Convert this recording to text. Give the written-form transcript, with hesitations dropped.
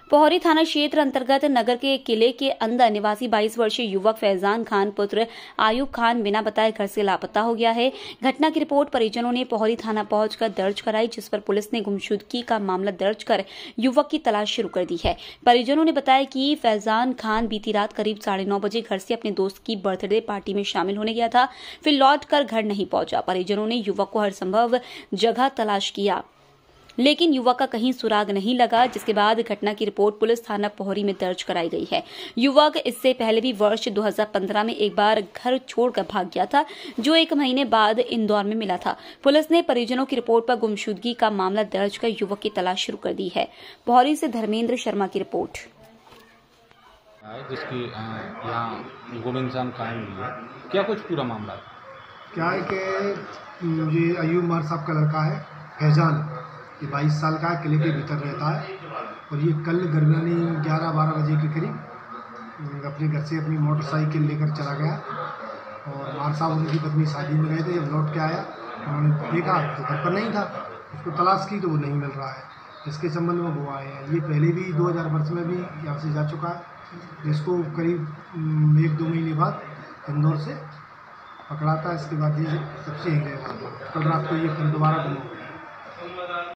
पोहरी थाना क्षेत्र अंतर्गत नगर के किले के अंदर निवासी 22 वर्षीय युवक फैजान खान पुत्र आयुब खान बिना बताए घर से लापता हो गया है। घटना की रिपोर्ट परिजनों ने पोहरी थाना पहुंचकर दर्ज कराई, जिस पर पुलिस ने गुमशुदगी का मामला दर्ज कर युवक की तलाश शुरू कर दी है। परिजनों ने बताया कि फैजान खान बीती रात करीब 9:30 बजे घर से अपने दोस्त की बर्थडे पार्टी में शामिल होने गया था, फिर लौटकर घर नहीं पहुंचा। परिजनों ने युवक को हर संभव जगह तलाश किया, लेकिन युवक का कहीं सुराग नहीं लगा, जिसके बाद घटना की रिपोर्ट पुलिस थाना पोहरी में दर्ज कराई गई है। युवक इससे पहले भी वर्ष 2015 में एक बार घर छोड़कर भाग गया था, जो 1 महीने बाद इंदौर में मिला था। पुलिस ने परिजनों की रिपोर्ट पर गुमशुदगी का मामला दर्ज कर युवक की तलाश शुरू कर दी है। पोहरी से धर्मेंद्र शर्मा की रिपोर्ट। जिसकी यहाँ गुम इंसान कायम हुई है, क्या कुछ पूरा मामला है? क्या है कि ये अयूब मार साहब का लड़का है फैजान, ये 22 साल का है, किले के भीतर रहता है। और ये कल दरमियानी 11-12 बजे के करीब अपने घर से अपनी मोटरसाइकिल लेकर चला गया। और मार साहब उनकी पत्नी शादी में गए थे, जब लौट के आया उन्होंने देखा तो घर पर नहीं था, उसको तलाश की तो वो नहीं मिल रहा है। इसके संबंध में वो आए हैं। ये पहले भी 2000 वर्ष में भी यहाँ से जा चुका है, जिसको करीब 1-2 महीने बाद इंदौर से पकड़ा था। इसके बाद ये सबसे ही रह रहा था। कल रात को ये फिर दोबारा गुम हो गया।